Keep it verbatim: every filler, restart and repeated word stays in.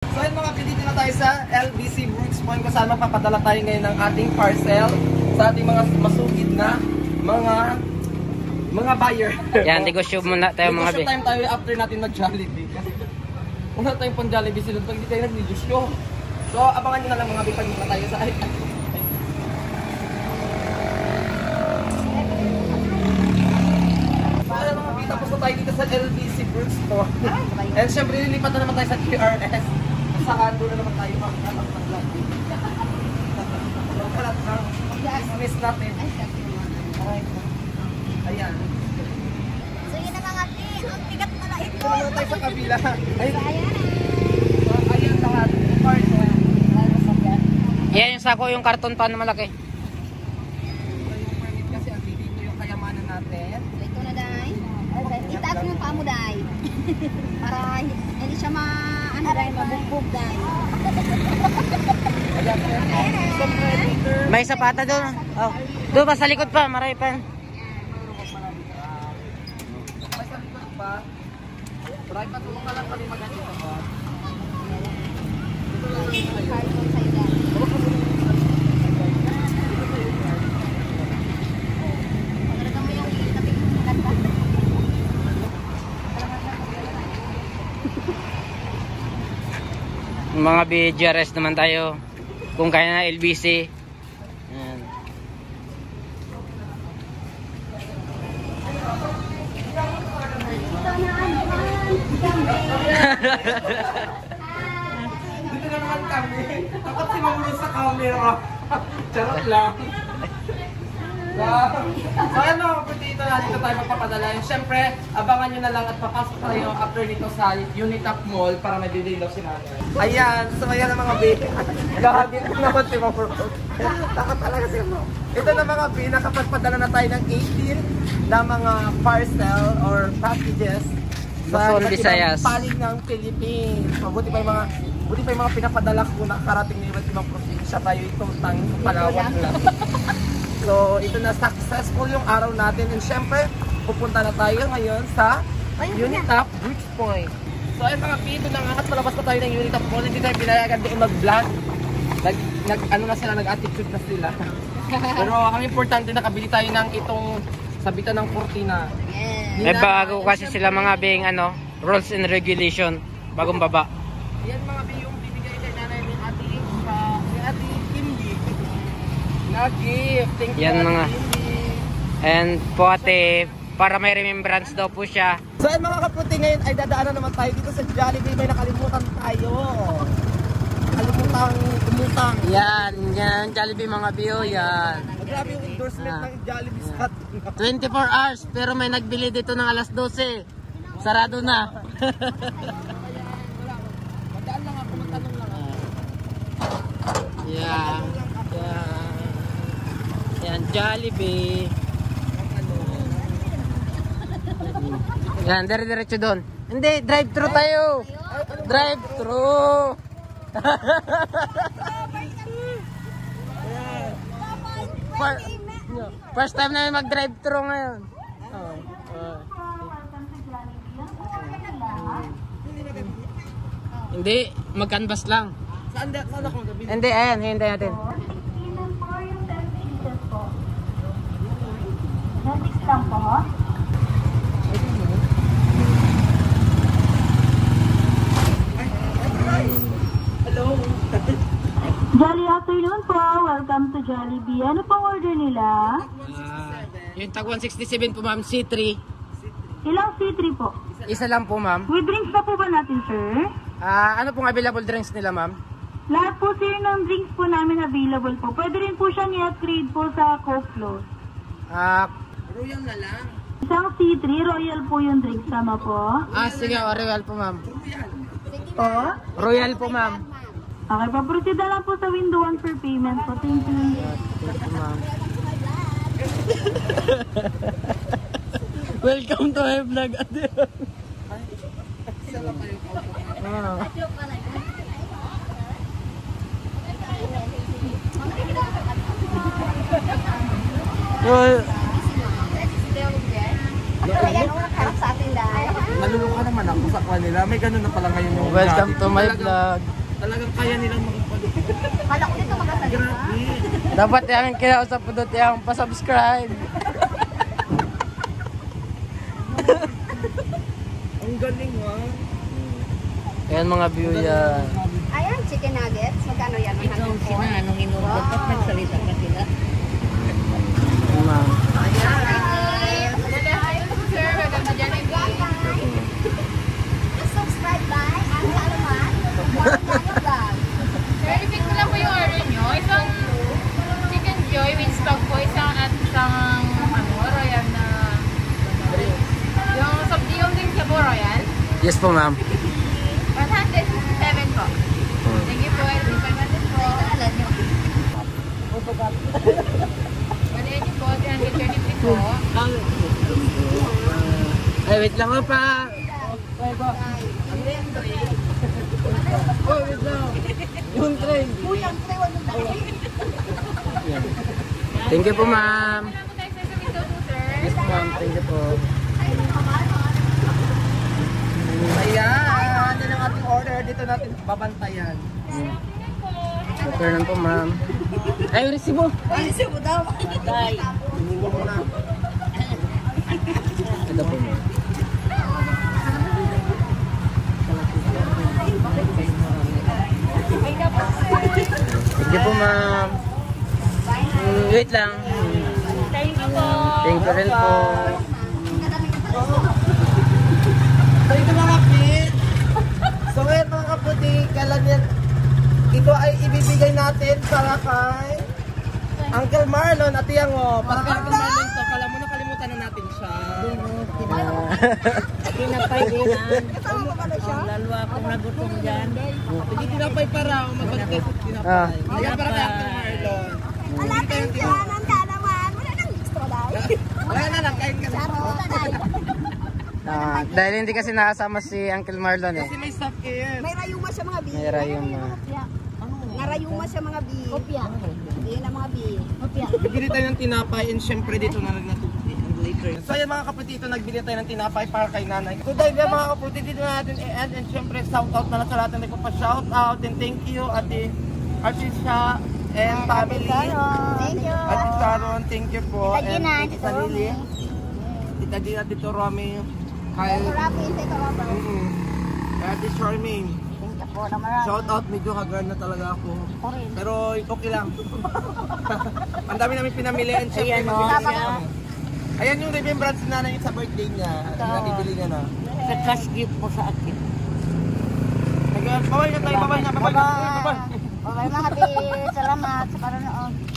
So yun mga dito na tayo sa L B C Brooks Point kung saan mapapadala tayo ngayon ng ating parcel sa ating mga masugid na mga mga buyer. Yan, negosyo muna tayo mga Negosyo time tayo after natin mag-Jollibee. Kasi una tayong pang Jollibee sila pag hindi tayo nag-negosyo. So abangan nyo na lang mga bipag na tayo sa ay. Tapos na tayo dito sa L B C Brooks Point. And syempre lilipat na naman tayo sa Q R S. Saan doon na naman tayo mag-anak ng Jollibee. Kalat ang miss natin. Ayan. So yun na mga tin, ang bigat na lang ito. Ito naman tayo sa kabila. Ay, Ayan. so, ayan lahat. Part one. Yan yung sako, yung karton pa na malaki. Ito yung permit kasi ang dito yung kayamanan natin. So ito na dahil. Itaas mo yung paa mo dahil. Para hindi siya ma... ano dahil, mabugbog dahil. Ayan, some predator. May sapata doon. Oh. Doon pa sa likod pa, marami pa. May sa likod pa. Maray pa tulong ka lang kami mag-anin sa bot. Ito lang naman tayo. Mga B G R S naman tayo. Kung kaya na L B C. Ayan. Dito na naman kami. Takot si Mamulo sa camera. Charot lang. So, so ano, dito na dito tayo magpapadala. Siyempre, abangan nyo na lang at papasok tayo after nito sa Unitap Mall para may didilaw si nanay. Ayan, so ayan ang mga baby. Gahagi na naman si Mamulo. Takot talaga si Mamulo. Ito na mga baby, nakapagpadala na tayo ng eighteen na mga parcel or packages sa Luzon, Visayas. palig ng Philippines. Mabuti pa yung mga buti pa yung mga pinapadala ko na karating ng iba't ibang probinsya tayo itong tang Palawan lang. So, ito na successful yung araw natin. And syempre, pupunta na tayo ngayon sa Unitap Brooks Point. So, ayun mga pito na nga at palabas na tayo ng Unitap Point. Hindi tayo pinayagan doon mag-vlog. Nag, nag, ano na sila, nag-attitude na sila. Pero ang importante, nakabili tayo ng itong sabitan ng kurtina. Yes. May bago kasi sila mga bing ano, rules and regulation. Bagong baba. Yan mga bi yung bibigay kay nanay ni ating sa ni ating Kimby. Na-gift. Thank you, Yan Ate mga. Kimby. And po ate, para may remembrance daw po siya. So ayun mga kaputi, ngayon ay dadaanan naman tayo dito sa Jollibee. May nakalimutan tayo. Nakalimutan umutang. Yan, yan, Jollibee mga biyo, yan. Grabe yung endorsement Ah. ng Jollibee sa atin. twenty-four hours, pero may nagbili dito ng alas dose. Sarado na. Madaan lang ako, magtanong lang ako. Yeah. Yeah. Yan, Jollibee. Yan, dire-diretso doon. Hindi, drive-thru tayo. Drive-thru. Fir- First time namin mag-drive-thru ngayon. Oh. Oh. Hindi, mag-canvas lang. Saan da- saan ako magabili? Hindi, ayan, hintay natin. Next lang po. Hello. Jolly afternoon po. Welcome to Jollibee. Ano pong order nila? Ah, yung tag one sixty-seven po ma'am, C three. Ilang C three po? Isa lang po ma'am. With drinks na po ba natin, sir? Ah, ano pong available drinks nila ma'am? Lahat po, sir, ng drinks po namin available po. Pwede rin po siya ni-upgrade po sa Coke Float. Ah, Royal na lang. Isang C three, Royal po yung drinks. Tama po? ah sige, oh, Royal po ma'am. Po? Royal po ma'am. Okay, paproceed na lang po sa window one for payment po. Thank you. Thank you ma'am. Welcome to my vlog. Sala kayo po. Ah. Well, Naluluka naman ako sa kanila. May ganun na pala ngayon yung welcome to my Talagang vlog. Talagang kaya nilang makapag- Kala ko dito magasalita. Grabe. Dapat yung kinausap po doon yung pa-subscribe. Ang galing ha. Yan mga view yan. Ayan, chicken nuggets. Magkano yan? Ikaw sila, anong inuugot Wow. at nagsalita ka sila. Yan, ma'am. Subscribe by Ang Alaman. Vlog. Verific ko lang po yung order nyo. Isang chicken joy with stock po. Isang at isang ano, royal na yung sabdiyong din siya po royal. Yes po, ma'am. one hundred sixty-seven po. Thank you po. five hundred po. one eighty po. three hundred thirty-three po. Ay, wait lang po pa. Oh, wait lang. Yung train. Kuyang trewan ng dali. Thank you po, ma'am. Wala po tayo sa window po, sir. Yes po, ma'am. Thank you po. Ayan. Yan ang ating order. Dito natin babantayan. Okay lang po, ma'am. Ay, resibo. Ay, siya mo daw. Tay, Ito po, ma'am. Thank you po, ma'am. Mm, wait lang. Thank you po. Thank you rin po. So ito mga kapit. So ngayon mga kaputi, kailan yan, ito ay ibibigay natin para kay Uncle Marlon at yang o. Para kay Uncle Marlon to, kala mo nakalimutan na natin siya. tinapay din ah. Kasama mo pala siya? Ang lalo akong nagutom dyan. Hindi tinapay pa raw, magbantay sa tinapay. Ah. Ayan para kay Uncle Marlon. Alatin siya ng kalaman. Wala nang extra daw. Wala na lang, kain ka na. Charot. Ah, dahil hindi kasi nakasama si Uncle Marlon eh. Kasi may sakit. May rayuma siya mga bi. May rayuma. Nga rayuma siya mga bi. Kopya. Hindi na mga bi. Kopya. Bibili tayo ng tinapay and syempre dito na rin natutupi. And later. So ayan mga kapatid, nagbili tayo ng tinapay para kay nanay. So dahil yan mga kapatid, dito na natin i-end and syempre shout out na lang sa lahat na nagpapa-shout out and thank you Ate Artisha and family. Thank you. Ate Sharon, thank you po. Tita Gina, And Tito Tita Lily. Romy. Tita Gina, Tito Romy. Kay Ito Rafi, ito Robert. Mm-mm. Kay Ate Charmaine. Thank you po na marami. Shout out, medyo hagard na talaga ako. Ako rin. Pero okay lang. Ang dami namin pinamili and syempre Ayan, magbibili oh. siya. Ayan yung remembrance na nanay sa birthday niya. Nabibili niya na. Sa cash gift mo sa akin. Bye-bye na tayo. Bye-bye na. Bye-bye. Bye-bye. Bye-bye mga bi. Salamat sa panonood.